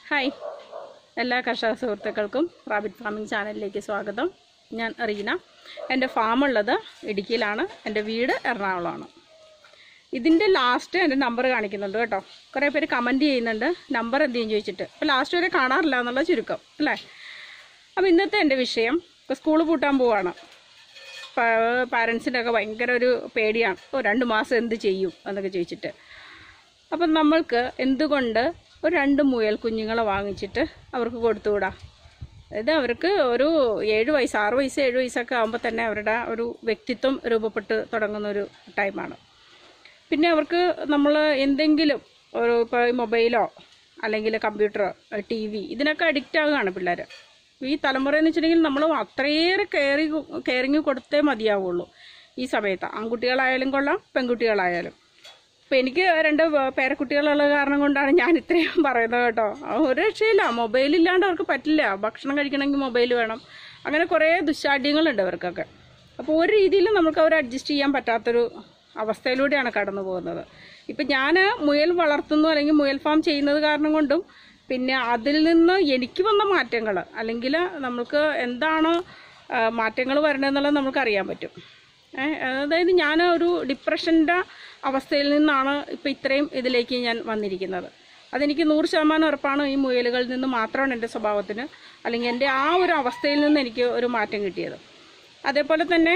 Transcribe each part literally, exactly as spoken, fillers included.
Hi എല്ലാ കർഷക സുഹൃത്തുക്കൾക്കും റാബിറ്റ് ഫാമിംഗ് ചാനലിലേക്ക് സ്വാഗതം. ഞാൻ റീന. എൻ്റെ ഫാമുള്ളത് ഇടുക്കിയിലാണ്, എൻ്റെ വീട് എറണാകുളമാണ്. ഇതിൻ്റെ ലാസ്റ്റ് എൻ്റെ നമ്പർ കാണിക്കുന്നുണ്ട് കേട്ടോ. കുറേ പേര് കമൻറ്റ് ചെയ്യുന്നുണ്ട് നമ്പർ എന്തെങ്കിലും ചോദിച്ചിട്ട്. അപ്പോൾ ലാസ്റ്റ് വരെ കാണാറില്ല എന്നുള്ള ചുരുക്കം അല്ലേ. അപ്പോൾ ഇന്നത്തെ എൻ്റെ വിഷയം, ഇപ്പോൾ സ്കൂൾ പൂട്ടാൻ പോവാണ്. പാരൻസിൻ്റെ ഒക്കെ ഭയങ്കര ഒരു പേടിയാണ്, ഓ രണ്ട് മാസം എന്ത് ചെയ്യും എന്നൊക്കെ ചോദിച്ചിട്ട്. അപ്പം നമ്മൾക്ക് എന്തുകൊണ്ട് ഒരു രണ്ട് മുയൽ കുഞ്ഞുങ്ങളെ വാങ്ങിച്ചിട്ട് അവർക്ക് കൊടുത്തുകൂടാ? അതായത് അവർക്ക് ഒരു ഏഴ് വയസ്സ് ആറ് വയസ്സ് ഏഴ് വയസ്സൊക്കെ ആകുമ്പോൾ തന്നെ അവരുടെ ഒരു വ്യക്തിത്വം രൂപപ്പെട്ട് തുടങ്ങുന്നൊരു ടൈമാണ്. പിന്നെ അവർക്ക് നമ്മൾ എന്തെങ്കിലും ഒരു ഇപ്പോൾ മൊബൈലോ അല്ലെങ്കിൽ കമ്പ്യൂട്ടറോ ടി വി ഇതിനൊക്കെ അഡിക്റ്റ് ആകുകയാണ് പിള്ളേർ. ഈ തലമുറയെന്ന് വെച്ചിട്ടുണ്ടെങ്കിൽ നമ്മൾ അത്രയേറെ കെയറി കെയറിങ് കൊടുത്തേ മതിയാവുള്ളൂ ഈ സമയത്ത്. ആൺകുട്ടികളായാലും കൊള്ളാം, പെൺകുട്ടികളായാലും. അപ്പം എനിക്ക് രണ്ട് പേരക്കുട്ടികളുള്ള കാരണം കൊണ്ടാണ് ഞാൻ ഇത്രയും പറയുന്നത് കേട്ടോ. ഒരു രക്ഷയില്ല, മൊബൈലില്ലാണ്ട് അവർക്ക് പറ്റില്ല. ഭക്ഷണം കഴിക്കണമെങ്കിൽ മൊബൈൽ വേണം. അങ്ങനെ കുറേ ദുശ്ശാഠ്യങ്ങളുണ്ട് അവർക്കൊക്കെ. അപ്പോൾ ഒരു രീതിയിലും നമുക്ക് അവർ അഡ്ജസ്റ്റ് ചെയ്യാൻ പറ്റാത്തൊരു അവസ്ഥയിലൂടെയാണ് കടന്നു പോകുന്നത്. ഇപ്പം ഞാൻ മുയൽ വളർത്തുന്നു അല്ലെങ്കിൽ മുയൽ ഫാം ചെയ്യുന്നത് കാരണം കൊണ്ടും പിന്നെ അതിൽ നിന്ന് എനിക്ക് വന്ന മാറ്റങ്ങൾ അല്ലെങ്കിൽ നമുക്ക് എന്താണ് മാറ്റങ്ങൾ വരണമെന്നുള്ളത് നമുക്കറിയാൻ പറ്റും. അതായത് ഞാൻ ഒരു ഡിപ്രഷൻ്റെ അവസ്ഥയിൽ നിന്നാണ് ഇപ്പോൾ ഇത്രയും ഇതിലേക്ക് ഞാൻ വന്നിരിക്കുന്നത്. അതെനിക്ക് നൂറ് ശതമാനം ഉറപ്പാണ്. ഈ മുയലുകളിൽ നിന്ന് മാത്രമാണ് എൻ്റെ സ്വഭാവത്തിന് അല്ലെങ്കിൽ എൻ്റെ ആ ഒരു അവസ്ഥയിൽ നിന്ന് എനിക്ക് ഒരു മാറ്റം കിട്ടിയത്. അതേപോലെ തന്നെ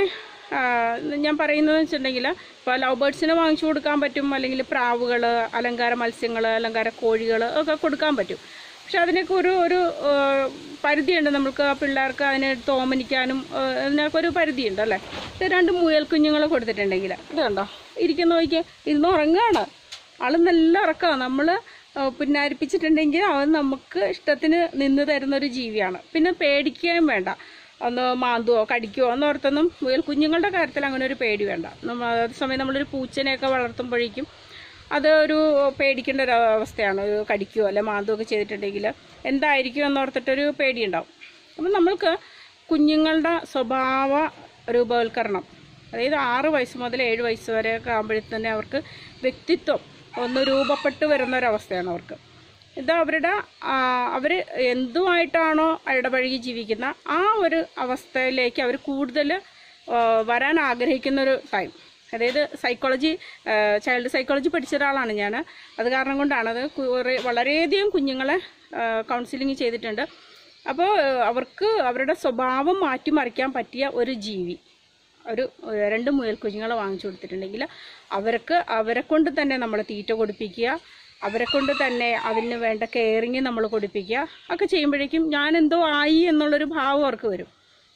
ഞാൻ പറയുന്നത് വെച്ചിട്ടുണ്ടെങ്കിൽ ഇപ്പോൾ ലവ് ബേർഡ്സിനെ വാങ്ങിച്ചു കൊടുക്കാൻ പറ്റും, അല്ലെങ്കിൽ പ്രാവുകൾ, അലങ്കാര മത്സ്യങ്ങൾ, അലങ്കാര കോഴികൾ ഒക്കെ കൊടുക്കാൻ പറ്റും. പക്ഷെ അതിനൊക്കെ ഒരു ഒരു പരിധിയുണ്ട്. നമുക്ക് പിള്ളേർക്ക് അതിനെ തോമനിക്കാനും അതിനൊക്കെ ഒരു പരിധിയുണ്ട് അല്ലേ. ഇത് രണ്ട് മുയൽ കുഞ്ഞുങ്ങളെ കൊടുത്തിട്ടുണ്ടെങ്കിൽ ഇത് കണ്ടോ, ഇരിക്കുന്ന നോക്കിയാൽ ഇരുന്ന് ഉറങ്ങുകയാണ്. ആൾ നല്ല ഉറക്കമാണ്. നമ്മൾ പിന്നാരിപ്പിച്ചിട്ടുണ്ടെങ്കിൽ അവൻ നമുക്ക് ഇഷ്ടത്തിന് നിന്ന് തരുന്നൊരു ജീവിയാണ്. പിന്നെ പേടിക്കുകയും വേണ്ട, ഒന്ന് മാന്തുവോ കടിക്കുവോ എന്നോർത്തൊന്നും മുയൽ കുഞ്ഞുങ്ങളുടെ കാര്യത്തിൽ അങ്ങനെ ഒരു പേടി വേണ്ട. അതേസമയം നമ്മളൊരു പൂച്ചനെയൊക്കെ വളർത്തുമ്പോഴേക്കും അത് ഒരു പേടിക്കേണ്ട ഒരു അവസ്ഥയാണ്. ഒരു കടിക്കുകയോ അല്ലെ മാന്തുവോ ഒക്കെ ചെയ്തിട്ടുണ്ടെങ്കിൽ എന്തായിരിക്കും എന്നോർത്തിട്ടൊരു പേടിയുണ്ടാവും. അപ്പം നമ്മൾക്ക് കുഞ്ഞുങ്ങളുടെ സ്വഭാവ രൂപവൽക്കരണം, അതായത് ആറ് വയസ്സ് മുതൽ ഏഴ് വയസ്സ് വരെയൊക്കെ ആകുമ്പോഴത്തേക്ക് തന്നെ അവർക്ക് വ്യക്തിത്വം ഒന്ന് രൂപപ്പെട്ട് വരുന്നൊരവസ്ഥയാണ് അവർക്ക്. ഇത് അവരുടെ അവർ എന്തുമായിട്ടാണോ ഇടപഴകി ജീവിക്കുന്ന ആ ഒരു അവസ്ഥയിലേക്ക് അവർ കൂടുതൽ വരാൻ ആഗ്രഹിക്കുന്നൊരു ടൈം. അതായത് സൈക്കോളജി, ചൈൽഡ് സൈക്കോളജി പഠിച്ച ഒരാളാണ് ഞാൻ. അത് കാരണം കൊണ്ടാണ് അത് കുറേ വളരെയധികം കുഞ്ഞുങ്ങളെ കൗൺസിലിംഗ് ചെയ്തിട്ടുണ്ട്. അപ്പോൾ അവർക്ക് അവരുടെ സ്വഭാവം മാറ്റിമറിക്കാൻ പറ്റിയ ഒരു ജീവി, ഒരു രണ്ട് മുയൽ കുഞ്ഞുങ്ങളെ വാങ്ങിച്ചു കൊടുത്തിട്ടുണ്ടെങ്കിൽ അവർക്ക് അവരെ കൊണ്ട് തന്നെ നമ്മൾ തീറ്റ കൊടുപ്പിക്കുക, അവരെ കൊണ്ട് തന്നെ അതിന് വേണ്ട കെയറിങ് നമ്മൾ കൊടുപ്പിക്കുക ഒക്കെ ചെയ്യുമ്പോഴേക്കും ഞാൻ എന്തോ ആയി എന്നുള്ളൊരു ഭാവം അവർക്ക് വരും.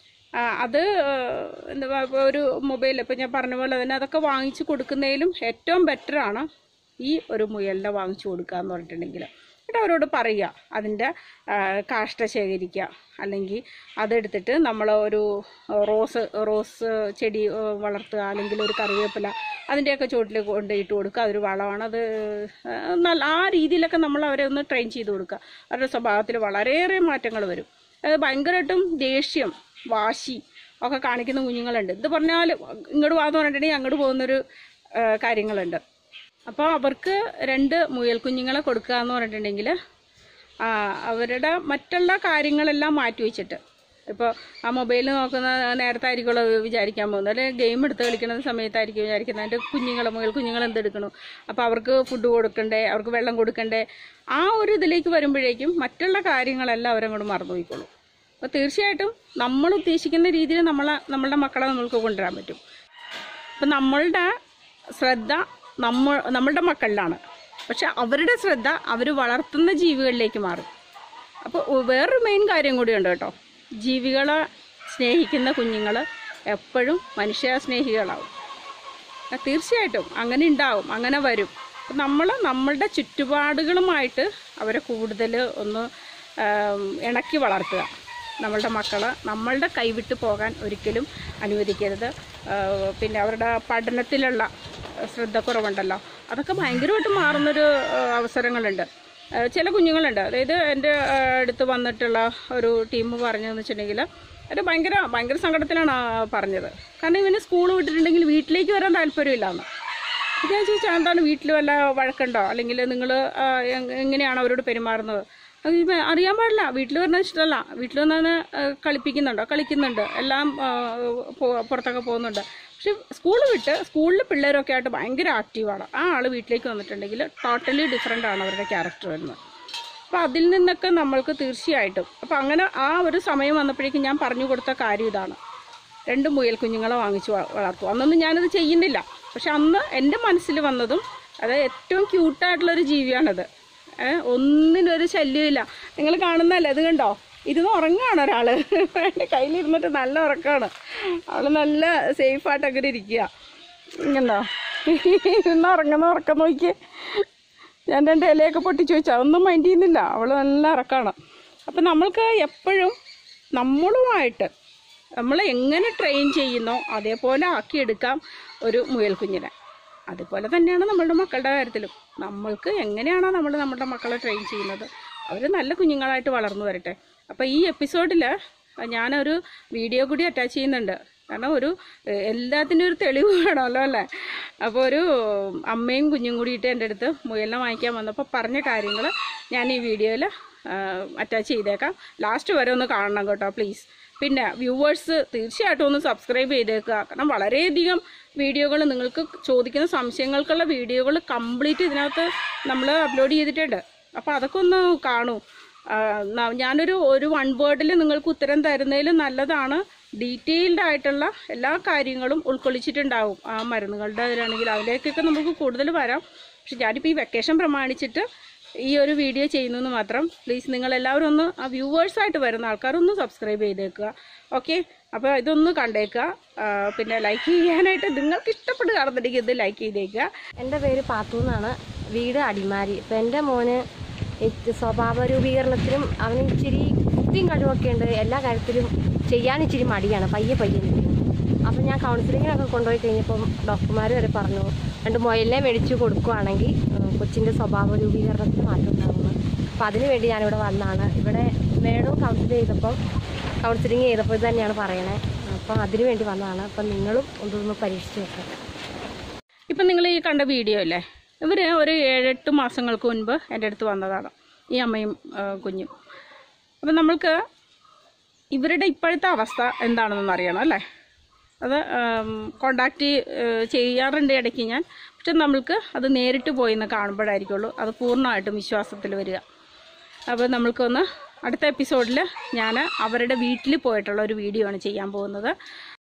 അത് എന്താ ഒരു മൊബൈൽ ഇപ്പം ഞാൻ പറഞ്ഞ പോലെ തന്നെ അതൊക്കെ വാങ്ങിച്ചു കൊടുക്കുന്നതിലും ഏറ്റവും ബെറ്ററാണ് ഈ ഒരു മുയലിനെ വാങ്ങിച്ചു കൊടുക്കുക എന്ന് പറഞ്ഞിട്ടുണ്ടെങ്കിൽ. എന്നിട്ട് അവരോട് പറയുക അതിൻ്റെ കാഷ്ട ശേഖരിക്കുക, അല്ലെങ്കിൽ അതെടുത്തിട്ട് നമ്മൾ ഒരു റോസ് റോസ് ചെടി വളർത്തുക, അല്ലെങ്കിൽ ഒരു കറിവേപ്പില അതിൻ്റെയൊക്കെ ചുവട്ടിൽ കൊണ്ട് ഇട്ട് കൊടുക്കുക. അതൊരു വളമാണ്. അത് നല്ല ആ രീതിയിലൊക്കെ നമ്മൾ അവരെ ഒന്ന് ട്രെയിൻ ചെയ്ത് കൊടുക്കുക. അവരുടെ സ്വഭാവത്തിൽ വളരെയേറെ മാറ്റങ്ങൾ വരും. അത് ഭയങ്കരമായിട്ടും ദേഷ്യം, വാശി ഒക്കെ കാണിക്കുന്ന കുഞ്ഞുങ്ങളുണ്ട്. ഇത് പറഞ്ഞാൽ ഇങ്ങോട്ട് വാന്ന് പറഞ്ഞിട്ടുണ്ടെങ്കിൽ അങ്ങോട്ട് പോകുന്നൊരു കാര്യങ്ങളുണ്ട്. അപ്പോൾ അവർക്ക് രണ്ട് മുയൽ കുഞ്ഞുങ്ങളെ കൊടുക്കുക എന്ന് പറഞ്ഞിട്ടുണ്ടെങ്കിൽ അവരുടെ മറ്റുള്ള കാര്യങ്ങളെല്ലാം മാറ്റി വെച്ചിട്ട്, ഇപ്പോൾ ആ മൊബൈലിൽ നോക്കുന്ന നേരത്തായിരിക്കുമല്ലോ വിചാരിക്കാൻ പോകുന്നത്, അല്ലെങ്കിൽ ഗെയിം എടുത്ത് കളിക്കുന്ന സമയത്തായിരിക്കും വിചാരിക്കുന്നത് എൻ്റെ കുഞ്ഞുങ്ങൾ മുയൽ കുഞ്ഞുങ്ങൾ എന്തെടുക്കണം, അപ്പോൾ അവർക്ക് ഫുഡ് കൊടുക്കണ്ടേ, അവർക്ക് വെള്ളം കൊടുക്കണ്ടേ. ആ ഒരു ഇതിലേക്ക് വരുമ്പോഴേക്കും മറ്റുള്ള കാര്യങ്ങളെല്ലാം അവരങ്ങോട്ട് മറന്നു പോയിക്കോളും. അപ്പോൾ തീർച്ചയായിട്ടും നമ്മൾ ഉദ്ദേശിക്കുന്ന രീതിയിൽ നമ്മളെ നമ്മളുടെ മക്കളെ നമ്മൾക്ക് കൊണ്ടുവരാൻ പറ്റും. അപ്പം നമ്മളുടെ ശ്രദ്ധ നമ്മൾ നമ്മളുടെ മക്കളിലാണ്, പക്ഷെ അവരുടെ ശ്രദ്ധ അവർ വളർത്തുന്ന ജീവികളിലേക്ക് മാറും. അപ്പോൾ വേറൊരു മെയിൻ കാര്യം കൂടിയുണ്ട് കേട്ടോ. ജീവികളെ സ്നേഹിക്കുന്ന കുഞ്ഞുങ്ങൾ എപ്പോഴും മനുഷ്യ സ്നേഹികളാവും. തീർച്ചയായിട്ടും അങ്ങനെ ഉണ്ടാവും, അങ്ങനെ വരും. നമ്മൾ നമ്മളുടെ ചുറ്റുപാടുകളുമായിട്ട് അവരെ കൂടുതൽ ഒന്ന് ഇണക്കി വളർത്തുക. നമ്മളുടെ മക്കളെ നമ്മളുടെ കൈവിട്ട് പോകാൻ ഒരിക്കലും അനുവദിക്കരുത്. പിന്നെ അവരുടെ പഠനത്തിലുള്ള ശ്രദ്ധക്കുറവുണ്ടല്ലോ, അതൊക്കെ ഭയങ്കരമായിട്ട് മാറുന്നൊരു അവസരങ്ങളുണ്ട്. ചില കുഞ്ഞുങ്ങളുണ്ട്, അതായത് എൻ്റെ അടുത്ത് വന്നിട്ടുള്ള ഒരു ടീം പറഞ്ഞതെന്ന് വെച്ചിട്ടുണ്ടെങ്കിൽ അത് ഭയങ്കര ഭയങ്കര സങ്കടത്തിലാണ് പറഞ്ഞത്. കാരണം ഇവന് സ്കൂൾ വിട്ടിട്ടുണ്ടെങ്കിൽ വീട്ടിലേക്ക് വരാൻ താല്പര്യമില്ലാന്ന്. ഞാൻ ചോദിച്ചാൽ എന്താണ്, വീട്ടിൽ വല്ല വഴക്കുണ്ടോ, അല്ലെങ്കിൽ നിങ്ങൾ എങ്ങനെയാണ് അവരോട് പെരുമാറുന്നത്? അത് അറിയാൻ പാടില്ല. വീട്ടിൽ വരുന്നത് ഇഷ്ടമല്ല. വീട്ടിൽ വന്നാൽ കളിപ്പിക്കുന്നുണ്ടോ, കളിക്കുന്നുണ്ട്, എല്ലാം പുറത്തൊക്കെ പോകുന്നുണ്ട്. പക്ഷെ സ്കൂൾ വിട്ട് സ്കൂളിൽ പിള്ളേരൊക്കെ ആയിട്ട് ഭയങ്കര ആക്റ്റീവാണ്. ആ ആൾ വീട്ടിലേക്ക് വന്നിട്ടുണ്ടെങ്കിൽ ടോട്ടലി ഡിഫറെൻ്റ് ആണ് അവരുടെ ക്യാരക്ടർ വരുന്നത്. അപ്പോൾ അതിൽ നിന്നൊക്കെ നമ്മൾക്ക് തീർച്ചയായിട്ടും അപ്പോൾ അങ്ങനെ ആ ഒരു സമയം വന്നപ്പോഴേക്കും ഞാൻ പറഞ്ഞു കൊടുത്ത കാര്യം ഇതാണ്, രണ്ട് മുയൽ കുഞ്ഞുങ്ങളെ വാങ്ങിച്ച് വളർത്തുക. അന്നൊന്നും ഞാനത് ചെയ്യുന്നില്ല. പക്ഷെ അന്ന് എൻ്റെ മനസ്സിൽ വന്നതും അത് ഏറ്റവും ക്യൂട്ടായിട്ടുള്ളൊരു ജീവിയാണത്. ഒന്നിനൊരു ശല്യമില്ല. നിങ്ങൾ കാണുന്നതല്ലേ, ഇത് കണ്ടോ, ഇരുന്ന് ഉറങ്ങുകയാണ് ഒരാൾ. എൻ്റെ കയ്യിലിരുന്നിട്ട് നല്ല ഉറക്കമാണ്. അവൾ നല്ല സേഫായിട്ട് അങ്ങനെ ഇരിക്കുക. ഇങ്ങനെന്തോ ഇരുന്ന് ഉറങ്ങുന്ന ഉറക്കം നോക്കിയേ. ഞാൻ രണ്ട് ഇലയൊക്കെ പൊട്ടിച്ച് ചോദിച്ചാൽ ഒന്നും മൈൻഡ് ചെയ്യുന്നില്ല. അവൾ നല്ല ഉറക്കമാണ്. അപ്പം നമ്മൾക്ക് എപ്പോഴും നമ്മളുമായിട്ട് നമ്മൾ എങ്ങനെ ട്രെയിൻ ചെയ്യുന്നോ അതേപോലെ ആക്കിയെടുക്കാം ഒരു മുയൽ കുഞ്ഞിനെ. അതുപോലെ തന്നെയാണ് നമ്മളുടെ മക്കളുടെ കാര്യത്തിലും. നമ്മൾക്ക് എങ്ങനെയാണോ നമ്മൾ നമ്മുടെ മക്കളെ ട്രെയിൻ ചെയ്യുന്നത് അവർ നല്ല കുഞ്ഞുങ്ങളായിട്ട് വളർന്നു വരട്ടെ. അപ്പോൾ ഈ എപ്പിസോഡിൽ ഞാനൊരു വീഡിയോ കൂടി അറ്റാച്ച് ചെയ്യുന്നുണ്ട്. കാരണം ഒരു എല്ലാത്തിനും ഒരു തെളിവ് വേണമല്ലോ അല്ലേ. അപ്പോൾ ഒരു അമ്മയും കുഞ്ഞും കൂടിയിട്ട് എൻ്റെ അടുത്ത് മുയലിനെ വാങ്ങിക്കാൻ വന്നപ്പോൾ പറഞ്ഞ കാര്യങ്ങൾ ഞാൻ ഈ വീഡിയോയിൽ അറ്റാച്ച് ചെയ്തേക്കാം. ലാസ്റ്റ് വരെ ഒന്ന് കാണണം കേട്ടോ പ്ലീസ്. പിന്നെ വ്യൂവേഴ്സ് തീർച്ചയായിട്ടും ഒന്ന് സബ്സ്ക്രൈബ് ചെയ്തേക്കുക. കാരണം വളരെയധികം വീഡിയോകൾ നിങ്ങൾക്ക് ചോദിക്കുന്ന സംശയങ്ങൾക്കുള്ള വീഡിയോകൾ കംപ്ലീറ്റ് ഇതിനകത്ത് നമ്മൾ അപ്ലോഡ് ചെയ്തിട്ടുണ്ട്. അപ്പോൾ അതൊക്കെ ഒന്ന് കാണൂ. ഞാനൊരു ഒരു വൺ വേർഡിൽ നിങ്ങൾക്ക് ഉത്തരം തരുന്നതിൽ നല്ലതാണ് ഡീറ്റെയിൽഡ് ആയിട്ടുള്ള എല്ലാ കാര്യങ്ങളും ഉൾക്കൊള്ളിച്ചിട്ടുണ്ടാവും. ആ മരുന്നുകളുടെ അതിലാണെങ്കിൽ അതിലേക്കൊക്കെ നമുക്ക് കൂടുതൽ വരാം. പക്ഷെ ഞാനിപ്പോൾ ഈ വെക്കേഷൻ പ്രമാണിച്ചിട്ട് ഈ ഒരു വീഡിയോ ചെയ്യുന്നതെന്ന് മാത്രം. പ്ലീസ് നിങ്ങളെല്ലാവരും ഒന്ന് ആ വ്യൂവേഴ്സായിട്ട് വരുന്ന ആൾക്കാരൊന്ന് സബ്സ്ക്രൈബ് ചെയ്തേക്കുക. ഓക്കെ, അപ്പോൾ ഇതൊന്ന് കണ്ടേക്കുക. പിന്നെ ലൈക്ക് ചെയ്യാനായിട്ട് നിങ്ങൾക്ക് ഇഷ്ടപ്പെട്ട് കാണുന്നുണ്ടെങ്കിൽ ഇത് ലൈക്ക് ചെയ്തേക്കുക. എൻ്റെ പേര് പാത്തു എന്നാണ്, വീട് അടിമാലി. ഇപ്പം എൻ്റെ മോന് സ്വഭാവ രൂപീകരണത്തിലും അവന് ഇച്ചിരി ബുദ്ധിയും കഴിവൊക്കെ ഉണ്ട്. എല്ലാ കാര്യത്തിലും ചെയ്യാൻ ഇച്ചിരി മടിയാണ്, പയ്യെ പയ്യെ നിൽക്കും. അപ്പം ഞാൻ കൗൺസിലിങ്ങിനൊക്കെ കൊണ്ടുപോയി കഴിഞ്ഞപ്പം ഡോക്ടർമാർ വരെ പറഞ്ഞു രണ്ട് മുയലിനെ മേടിച്ച് കൊടുക്കുകയാണെങ്കിൽ കൊച്ചിൻ്റെ സ്വഭാവ രൂപീകരണത്തിന് മാറ്റം ഉണ്ടാകുന്നു. അപ്പം അതിന് വേണ്ടി ഞാനിവിടെ വന്നതാണ്. ഇവിടെ മേഡവും കൗൺസിൽ ചെയ്തപ്പം കൗൺസിലിങ് ചെയ്തപ്പോൾ ഇത് തന്നെയാണ് പറയണേ. അപ്പം അതിന് വേണ്ടി വന്നതാണ്. അപ്പം നിങ്ങളും ഒന്നൊന്ന് പരീക്ഷിച്ച് നോക്കാം. ഇപ്പം നിങ്ങൾ ഈ കണ്ട വീഡിയോ അല്ലേ, ഇവർ ഒരു ഏഴെട്ട് മാസങ്ങൾക്ക് മുൻപ് എൻ്റെ അടുത്ത് വന്നതാണ്, ഈ അമ്മയും കുഞ്ഞും. അപ്പം നമ്മൾക്ക് ഇവരുടെ ഇപ്പോഴത്തെ അവസ്ഥ എന്താണെന്നൊന്ന് അറിയണം അല്ലേ. അത് കോണ്ടാക്റ്റ് ചെയ്യാറുണ്ട് ഇടയ്ക്ക് ഞാൻ. പക്ഷെ നമ്മൾക്ക് അത് നേരിട്ട് പോയി എന്ന് കാണുമ്പോഴായിരിക്കുള്ളൂ അത് പൂർണ്ണമായിട്ടും വിശ്വാസത്തിൽ വരിക. അപ്പോൾ നമ്മൾക്കൊന്ന് അടുത്ത എപ്പിസോഡിൽ ഞാൻ അവരുടെ വീട്ടിൽ പോയിട്ടുള്ള ഒരു വീഡിയോ ആണ് ചെയ്യാൻ പോകുന്നത്.